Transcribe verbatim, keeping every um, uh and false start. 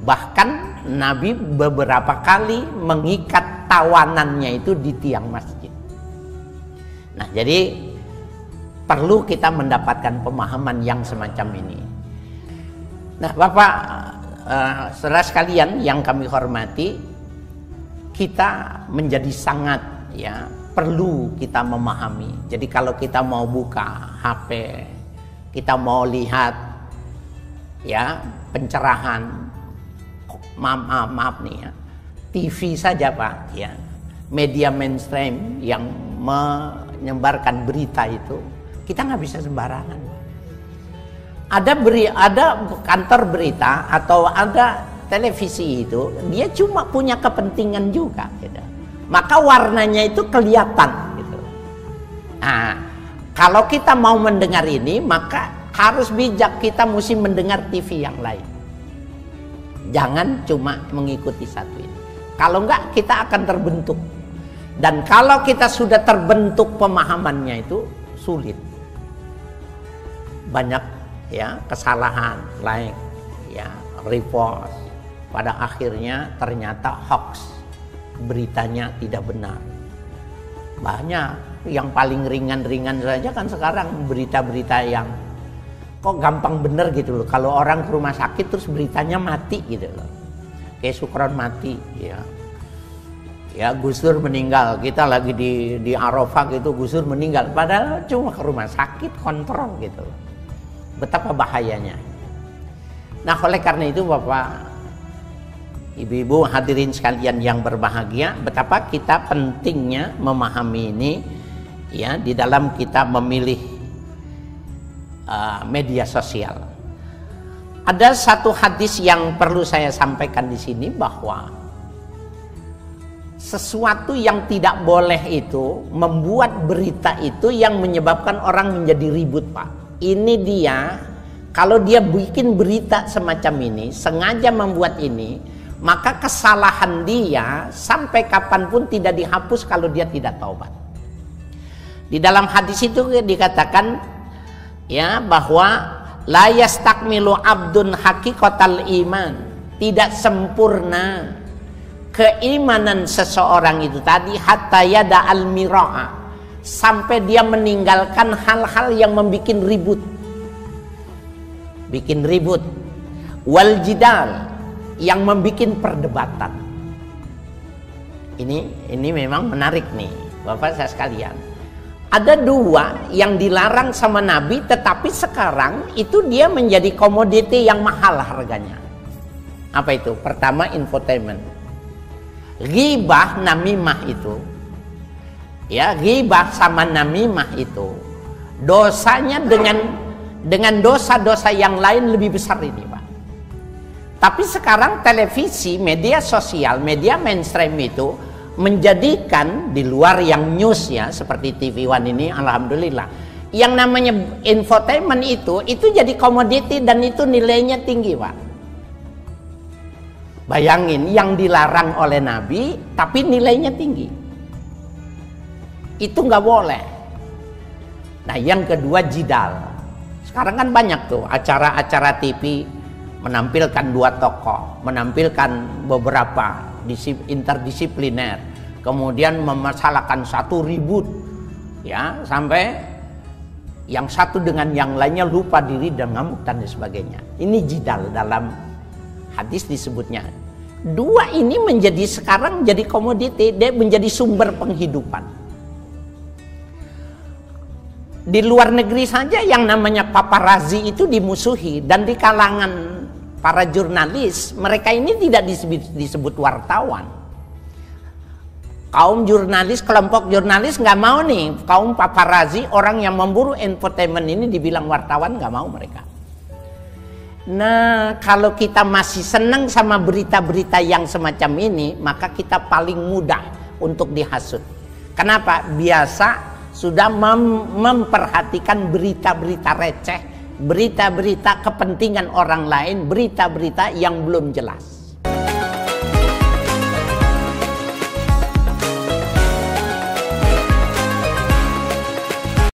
Bahkan Nabi beberapa kali mengikat tawanannya itu di tiang masjid. Nah, jadi perlu kita mendapatkan pemahaman yang semacam ini. Nah, Bapak, uh, saudara sekalian yang kami hormati, kita menjadi sangat ya perlu kita memahami. Jadi kalau kita mau buka H P, kita mau lihat ya pencerahan, maaf maaf, maaf nih ya, T V saja Pak ya, media mainstream yang menyebarkan berita itu kita nggak bisa sembarangan. Ada beri, ada kantor berita atau ada televisi itu dia cuma punya kepentingan juga, gitu. Maka warnanya itu kelihatan, gitu. Nah, kalau kita mau mendengar ini maka harus bijak, kita mesti mendengar T V yang lain. Jangan cuma mengikuti satu ini. Kalau enggak kita akan terbentuk. Dan kalau kita sudah terbentuk pemahamannya itu sulit. Banyak ya kesalahan, like ya repost, pada akhirnya ternyata hoax, beritanya tidak benar. Banyak yang paling ringan-ringan saja kan sekarang berita-berita yang kok gampang bener gitu loh. Kalau orang ke rumah sakit terus beritanya mati gitu loh, kayak Sukron mati ya, ya Gus Dur meninggal, kita lagi di di Arafah gitu, Gus Dur meninggal, padahal cuma ke rumah sakit kontrol gitu loh. Betapa bahayanya. Nah, oleh karena itu Bapak, Ibu-ibu hadirin sekalian yang berbahagia, betapa kita pentingnya memahami ini ya di dalam kita memilih uh, media sosial. Ada satu hadis yang perlu saya sampaikan di sini, bahwa sesuatu yang tidak boleh itu membuat berita itu yang menyebabkan orang menjadi ribut, Pak. Ini dia, kalau dia bikin berita semacam ini, sengaja membuat ini, maka kesalahan dia sampai kapanpun tidak dihapus kalau dia tidak taubat. Di dalam hadis itu dikatakan ya bahwa la yastakmilu abdun haqiqatal iman, tidak sempurna keimanan seseorang itu tadi hatta yada al mira'a, sampai dia meninggalkan hal-hal yang membuat ribut, bikin ribut, wal jidal, yang membuat perdebatan. Ini ini memang menarik nih Bapak saya sekalian. Ada dua yang dilarang sama Nabi, tetapi sekarang itu dia menjadi komoditi yang mahal harganya. Apa itu? Pertama, infotainment. Ghibah namimah itu, ya ghibah sama namimah itu dosanya dengan dengan dosa-dosa yang lain lebih besar ini, Pak. Tapi sekarang televisi, media sosial, media mainstream itu menjadikan di luar yang news ya seperti T V One ini, alhamdulillah, yang namanya infotainment itu itu jadi komoditi dan itu nilainya tinggi, Pak. Bayangin, yang dilarang oleh Nabi tapi nilainya tinggi, itu nggak boleh. Nah, yang kedua jidal. Sekarang kan banyak tuh acara-acara T V menampilkan dua tokoh, menampilkan beberapa interdisipliner, kemudian memasalahkan satu ribut ya, sampai yang satu dengan yang lainnya lupa diri dan ngamuk dan sebagainya. Ini jidal, dalam hadis disebutnya. Dua ini menjadi sekarang jadi komoditi, dia menjadi sumber penghidupan. Di luar negeri saja yang namanya paparazzi itu dimusuhi, dan di kalangan para jurnalis, mereka ini tidak disebut, disebut wartawan. Kaum jurnalis, kelompok jurnalis nggak mau nih kaum paparazzi, orang yang memburu infotainment ini dibilang wartawan, nggak mau mereka. Nah, kalau kita masih senang sama berita-berita yang semacam ini, maka kita paling mudah untuk dihasut. Kenapa? Biasa sudah mem memperhatikan berita-berita receh, berita-berita kepentingan orang lain, berita-berita yang belum jelas.